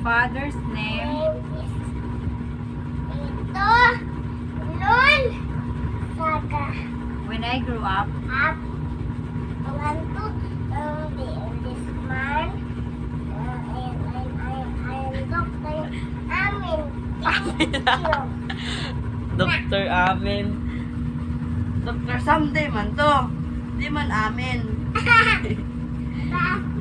father's name? Ito, Lul, Saga. When I grew up, Up. I want to be this man. And I am Dr. Amin. Dr. Amin. Dr. Someday man to. Di man Amin.